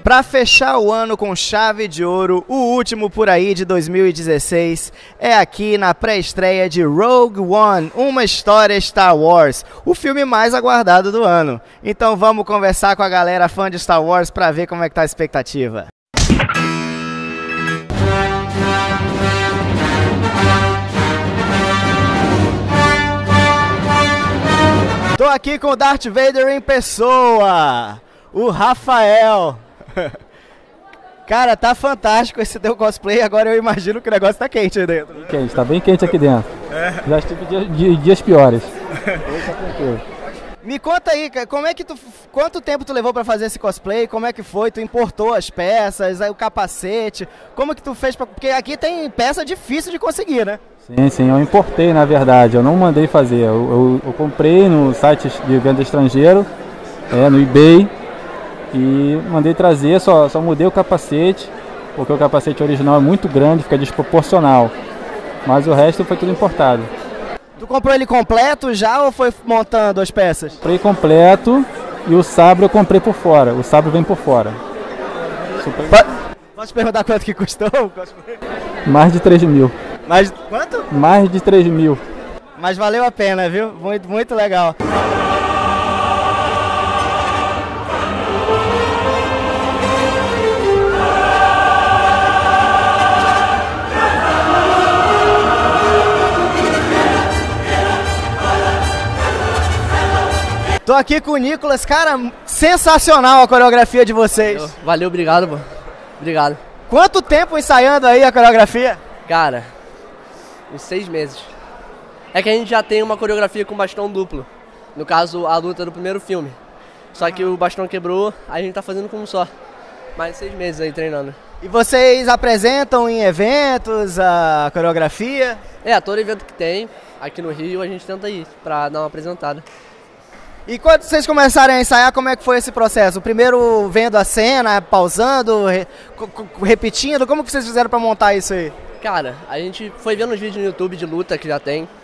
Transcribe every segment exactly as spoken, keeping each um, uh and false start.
Para fechar o ano com chave de ouro, o último por aí de dois mil e dezesseis, é aqui na pré-estreia de Rogue One, uma história Star Wars, o filme mais aguardado do ano. Então vamos conversar com a galera fã de Star Wars para ver como é que tá a expectativa. Tô aqui com o Darth Vader em pessoa, o Rafael. Cara, tá fantástico esse teu cosplay, agora eu imagino que o negócio tá quente aí dentro. Bem quente, tá bem quente aqui dentro. É. Já estive dias, dias, dias piores. Tá. Me conta aí, como é que tu, quanto tempo tu levou pra fazer esse cosplay, como é que foi, tu importou as peças, aí o capacete, como que tu fez, pra, porque aqui tem peça difícil de conseguir, né? Sim, sim, eu importei na verdade, eu não mandei fazer, eu, eu, eu comprei no site de venda estrangeiro, é, no eBay, e mandei trazer, só, só mudei o capacete, porque o capacete original é muito grande, fica desproporcional, mas o resto foi tudo importado. Tu comprou ele completo já ou foi montando as peças? Comprei completo e o sabre eu comprei por fora, o sabre vem por fora. Super... Posso perguntar quanto que custou o cosplay? Mais de três mil. Mais quanto? Mais de três mil. Mas valeu a pena, viu? Muito, muito legal. Tô aqui com o Nicolas, cara, sensacional a coreografia de vocês. Valeu, obrigado, pô. Obrigado. Quanto tempo ensaiando aí a coreografia? Cara, uns seis meses. É que a gente já tem uma coreografia com bastão duplo. No caso, a luta do primeiro filme. Só que o bastão quebrou, a gente tá fazendo com um só. Mais seis meses aí treinando. E vocês apresentam em eventos a coreografia? É, todo evento que tem, aqui no Rio, a gente tenta ir pra dar uma apresentada. E quando vocês começarem a ensaiar, como é que foi esse processo? Primeiro vendo a cena, pausando, re, repetindo, como que vocês fizeram pra montar isso aí? Cara, a gente foi vendo os vídeos no YouTube de luta que já tem, uhum.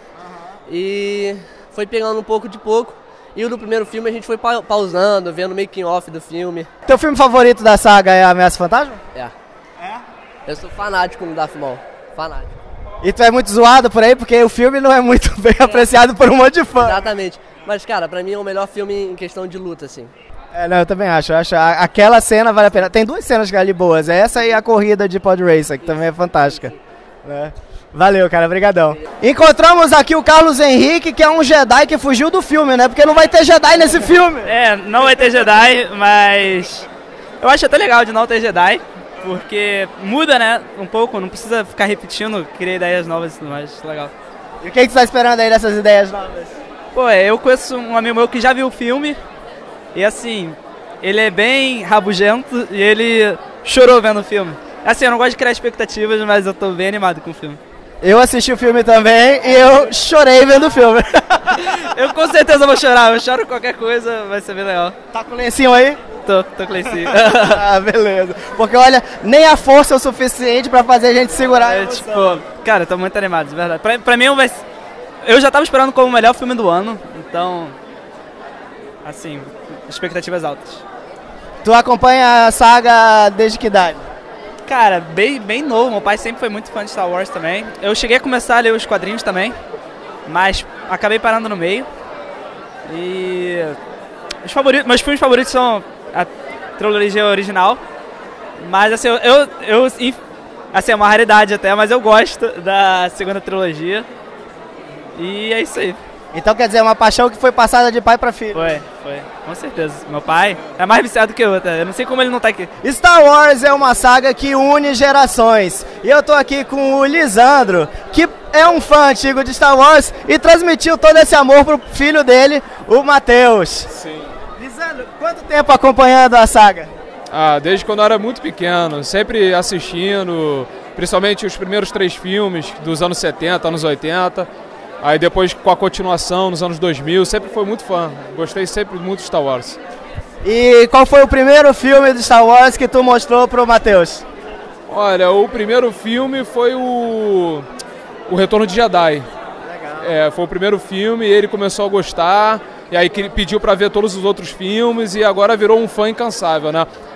E foi pegando um pouco de pouco. E o do primeiro filme a gente foi pa pausando, vendo o making off do filme. Teu filme favorito da saga é Ameaça Fantasma? É. É? Eu sou fanático no Darth Maul, fanático. E tu é muito zoado por aí, porque o filme não é muito bem é. apreciado por um monte de fã. Exatamente. Mas, cara, pra mim é o melhor filme em questão de luta, assim. É, não, eu também acho. Eu acho a, aquela cena vale a pena. Tem duas cenas ali boas. Essa e a corrida de Pod Racer, que também é fantástica. É. Valeu, cara. Obrigadão. Encontramos aqui o Carlos Henrique, que é um Jedi que fugiu do filme, né? Porque não vai ter Jedi nesse filme. É, não vai ter Jedi, mas... eu acho até legal de não ter Jedi, porque muda, né? Um pouco, não precisa ficar repetindo, criar ideias novas e tudo mais. Legal. E o que, que você tá esperando aí dessas ideias novas? Pô, eu conheço um amigo meu que já viu o filme e assim, ele é bem rabugento e ele chorou vendo o filme. Assim, eu não gosto de criar expectativas, mas eu tô bem animado com o filme. Eu assisti o filme também e eu chorei vendo o filme. Eu com certeza vou chorar, eu choro qualquer coisa, vai ser bem legal. Tá com o lencinho aí? Tô, tô com o lencinho. Ah, beleza. Porque olha, nem a força é o suficiente pra fazer a gente segurar a é, tipo, cara, eu tô muito animado, de verdade. Pra, pra mim vai ser... eu já tava esperando como o melhor filme do ano, então, assim, expectativas altas. Tu acompanha a saga desde que idade? Cara, bem, bem novo, meu pai sempre foi muito fã de Star Wars também. Eu cheguei a começar a ler os quadrinhos também, mas acabei parando no meio. E os favoritos, meus filmes favoritos são a trilogia original, mas assim, eu, eu, eu assim, é uma raridade até, mas eu gosto da segunda trilogia. E é isso aí. Então quer dizer, é uma paixão que foi passada de pai pra filho. Foi, foi, com certeza. Meu pai é mais viciado que eu, até. Eu não sei como ele não tá aqui. Star Wars é uma saga que une gerações. E eu tô aqui com o Lisandro, que é um fã antigo de Star Wars e transmitiu todo esse amor pro filho dele, o Matheus. Sim. Lisandro, quanto tempo acompanhando a saga? Ah, desde quando eu era muito pequeno, sempre assistindo, principalmente os primeiros três filmes dos anos setenta, anos oitenta. Aí depois com a continuação nos anos dois mil, sempre fui muito fã. Gostei sempre muito de Star Wars. E qual foi o primeiro filme de Star Wars que tu mostrou pro Matheus? Olha, o primeiro filme foi o, o Retorno de Jedi. Legal. É, foi o primeiro filme e ele começou a gostar. E aí pediu para ver todos os outros filmes e agora virou um fã incansável, né?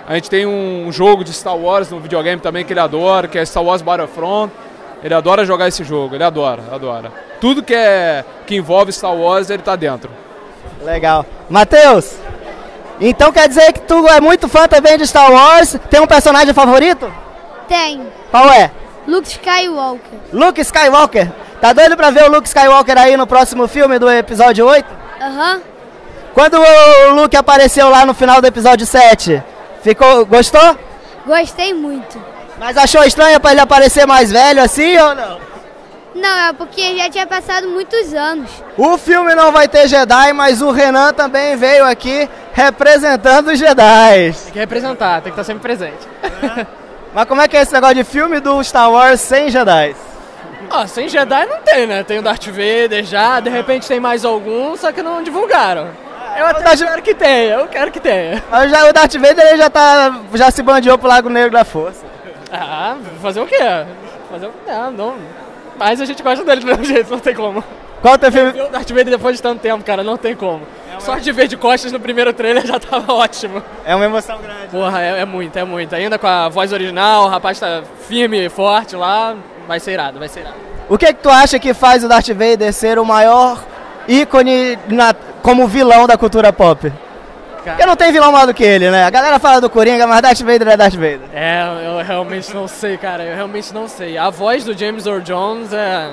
A gente tem um jogo de Star Wars no videogame também que ele adora, que é Star Wars Battlefront. Ele adora jogar esse jogo, ele adora, adora. Tudo que, é, que envolve Star Wars, ele tá dentro. Legal. Matheus, então quer dizer que tu é muito fã também de Star Wars? Tem um personagem favorito? Tem. Qual é? Luke Skywalker. Luke Skywalker. Tá doido pra ver o Luke Skywalker aí no próximo filme do episódio oito? Aham. Uhum. Quando o Luke apareceu lá no final do episódio sete, ficou, gostou? Gostei muito. Mas achou estranho pra ele aparecer mais velho assim ou não? Não, é porque já tinha passado muitos anos. O filme não vai ter Jedi, mas o Renan também veio aqui representando os Jedi. Tem que representar, tem que estar sempre presente. É. Mas como é que é esse negócio de filme do Star Wars sem Jedi? Ah, sem Jedi não tem, né? Tem o Darth Vader já, de repente tem mais algum, só que não divulgaram. Eu até Darth... quero que tenha, eu quero que tenha. Mas já, o Darth Vader ele já, tá, já se bandeou pro Lago Negro da Força. Ah, fazer o quê? Fazer o quê? Não, não. Mas a gente gosta dele do mesmo jeito, não tem como. Qual o teu filme? Eu vi o Darth Vader depois de tanto tempo, cara, não tem como. É Só de ver de costas no primeiro trailer já tava ótimo. É uma emoção grande. Porra, é, é muito, é muito. Ainda com a voz original, o rapaz tá firme e forte lá, vai ser irado, vai ser irado. O que que tu acha que faz o Darth Vader ser o maior ícone na, como vilão da cultura pop? Cara. Porque não tem vilão maior do que ele, né? A galera fala do Coringa, mas Darth Vader é Darth Vader. É, eu realmente não sei, cara, eu realmente não sei. A voz do James Earl Jones é...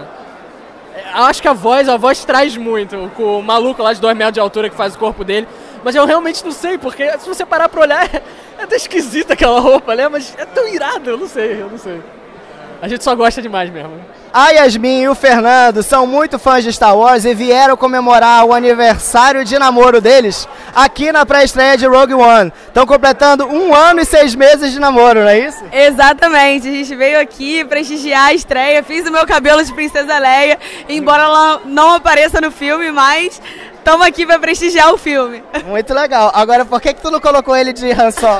Eu acho que a voz, a voz traz muito, com o maluco lá de dois metros de altura que faz o corpo dele. Mas eu realmente não sei, porque se você parar pra olhar, é até esquisita aquela roupa, né? Mas é tão irado, eu não sei, eu não sei. A gente só gosta demais mesmo. A Yasmin e o Fernando são muito fãs de Star Wars e vieram comemorar o aniversário de namoro deles aqui na pré-estreia de Rogue One. Estão completando um ano e seis meses de namoro, não é isso? Exatamente, a gente veio aqui prestigiar a estreia, fiz o meu cabelo de Princesa Leia, embora ela não apareça no filme, mas estamos aqui para prestigiar o filme. Muito legal. Agora, por que que tu não colocou ele de Han Solo?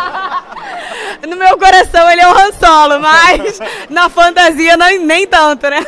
No meu coração ele é um Han Solo, mas na fantasia não, nem tanto, né?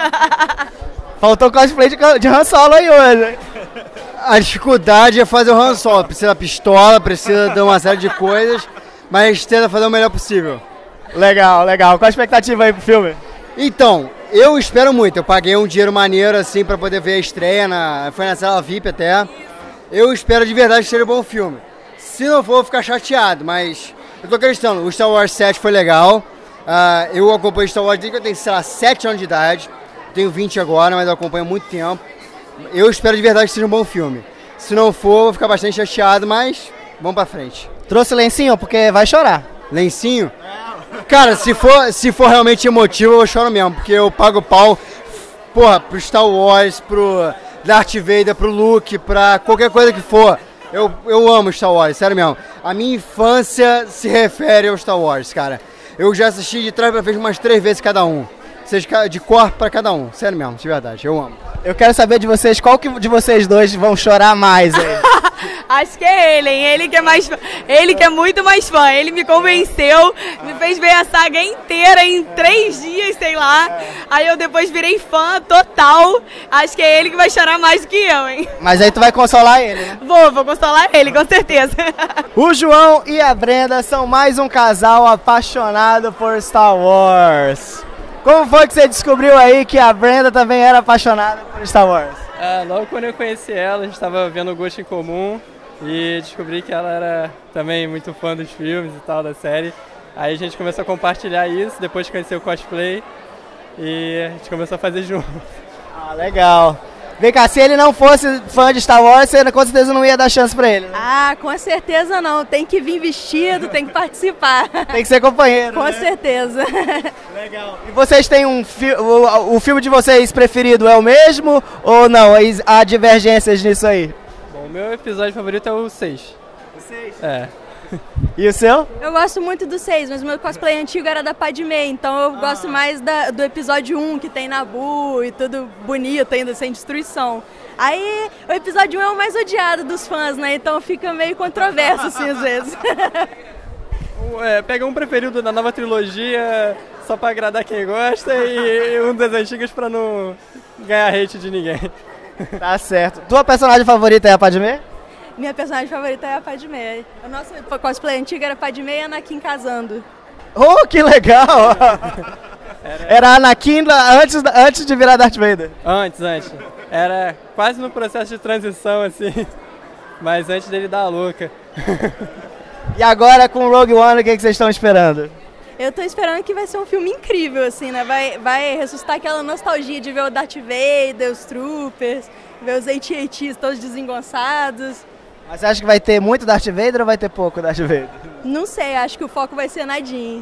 Faltou cosplay de, de Han Solo aí hoje. A dificuldade é fazer o Han Solo. Precisa da pistola, precisa de uma série de coisas, mas tenta fazer o melhor possível. Legal, legal. Qual a expectativa aí pro filme? Então, eu espero muito. Eu paguei um dinheiro maneiro assim pra poder ver a estreia, na, foi na sala V I P até. Eu espero de verdade que seja um bom filme. Se não for, eu vou ficar chateado, mas... Eu tô acreditando, o Star Wars sete foi legal, uh, eu acompanho Star Wars desde que eu tenho, sei lá, sete anos de idade, tenho vinte agora, mas eu acompanho há muito tempo. Eu espero de verdade que seja um bom filme. Se não for, eu vou ficar bastante chateado, mas vamos pra frente. Trouxe lencinho, porque vai chorar. Lencinho? Cara, se for, se for realmente emotivo, eu choro mesmo, porque eu pago pau, porra, pro Star Wars, pro Darth Vader, pro Luke, pra qualquer coisa que for. Eu, eu amo Star Wars, sério mesmo. A minha infância se refere ao Star Wars, cara. Eu já assisti de trás pra frente umas três vezes cada um. Seja de cor pra cada um. Sério mesmo, de verdade, eu amo. Eu quero saber de vocês, qual que de vocês dois vão chorar mais aí? Acho que é ele, hein? Ele que é mais fã. Ele que é muito mais fã. Ele me convenceu, me fez ver a saga inteira em três dias, sei lá. Aí eu depois virei fã total. Acho que é ele que vai chorar mais do que eu, hein? Mas aí tu vai consolar ele, né? Vou, vou consolar ele, com certeza. O João e a Brenda são mais um casal apaixonado por Star Wars. Como foi que você descobriu aí que a Brenda também era apaixonada por Star Wars? Ah, logo quando eu conheci ela, a gente estava vendo o gosto em comum e descobri que ela era também muito fã dos filmes e tal, da série. Aí a gente começou a compartilhar isso, depois de conhecer o cosplay e a gente começou a fazer junto. Ah, legal. Vem cá, se ele não fosse fã de Star Wars, você com certeza não ia dar chance pra ele, né? Ah, com certeza não. Tem que vir vestido, tem que participar. Tem que ser companheiro, Com né? certeza. Legal. E vocês têm um filme, o, o filme de vocês preferido é o mesmo ou não? Há divergências nisso aí? Bom, o meu episódio favorito é o seis. O seis? É. E o seu? Eu gosto muito do seis, mas o meu cosplay antigo era da Padmé, então eu ah. gosto mais da, do episódio um, que tem Naboo e tudo bonito ainda, sem destruição. Aí o episódio um é o mais odiado dos fãs, né? Então fica meio controverso assim às vezes. É, pega um preferido da nova trilogia só pra agradar quem gosta e um das antigas pra não ganhar hate de ninguém. Tá certo. Tua personagem favorita é a Padmé? Minha personagem favorita é a Padmé. O nosso cosplay antigo era Padmé e Anakin casando. Oh, que legal! Era a Anakin antes, antes de virar Darth Vader. Antes, antes. Era quase no processo de transição, assim. Mas antes dele dar a louca. E agora com Rogue One, o que, que vocês estão esperando? Eu tô esperando que vai ser um filme incrível, assim, né? Vai, vai ressuscitar aquela nostalgia de ver o Darth Vader, os Troopers, ver os A T A Ts todos desengonçados. Mas você acha que vai ter muito Darth Vader ou vai ter pouco Darth Vader? Não sei, acho que o foco vai ser na Jean.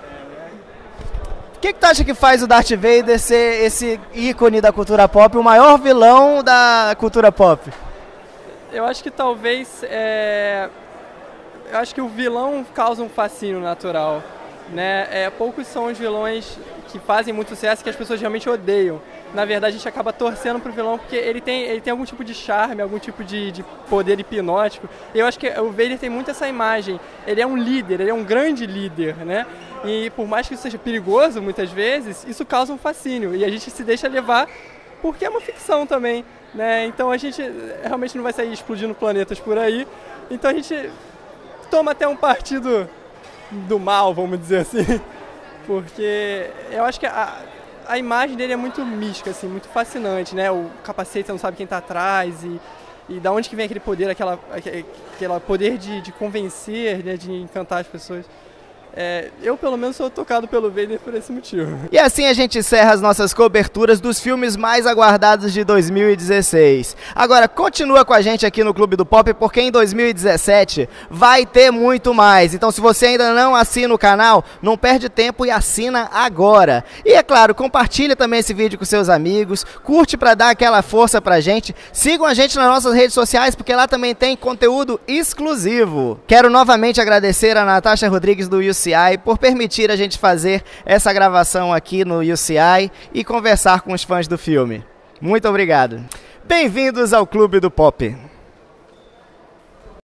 O que, que tu acha que faz o Darth Vader ser esse ícone da cultura pop, o maior vilão da cultura pop? Eu acho que talvez... É... Eu acho que o vilão causa um fascínio natural. Né? É, poucos são os vilões que fazem muito sucesso que as pessoas realmente odeiam. Na verdade, a gente acaba torcendo pro vilão porque ele tem, ele tem algum tipo de charme, algum tipo de, de poder hipnótico. E eu acho que o Vader tem muito essa imagem. Ele é um líder, ele é um grande líder, né? E por mais que isso seja perigoso, muitas vezes, isso causa um fascínio. E a gente se deixa levar porque é uma ficção também, né? Então a gente realmente não vai sair explodindo planetas por aí. Então a gente toma até um partido do mal, vamos dizer assim, porque eu acho que a, a imagem dele é muito mística, assim, muito fascinante, né? O capacete, você não sabe quem tá atrás e, e da onde que vem aquele poder, aquela, aquele poder de, de convencer, né? De encantar as pessoas. É, eu, pelo menos, sou tocado pelo Vader por esse motivo. E assim a gente encerra as nossas coberturas dos filmes mais aguardados de dois mil e dezesseis. Agora, continua com a gente aqui no Clube do Pop, porque em dois mil e dezessete vai ter muito mais. Então, se você ainda não assina o canal, não perde tempo e assina agora. E, é claro, compartilha também esse vídeo com seus amigos, curte para dar aquela força pra gente. Sigam a gente nas nossas redes sociais, porque lá também tem conteúdo exclusivo. Quero novamente agradecer a Natasha Rodrigues do U C I por permitir a gente fazer essa gravação aqui no U C I e conversar com os fãs do filme. Muito obrigado. Bem-vindos ao Clube do Pop.